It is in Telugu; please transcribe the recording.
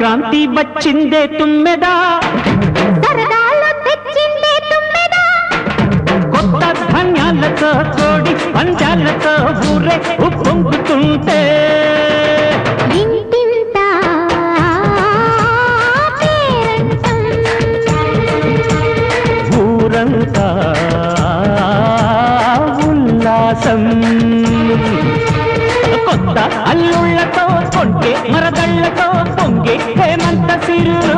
సంక్రాంతి వచ్చిందే తుమ్మెదా సరదాలు తెచ్చిందే తుమ్మెదా కొత్త ధాన్యాలతో కోడి పంజాలతో ఊరే ఉప్పొంగుతుంటే ఇంటింత పేరంటం ఊరంతా ఉల్లాసం కొత్త అల్లుళ్లతో కొంటే మరదళ్లతో పొంగే హేమంత సిరులు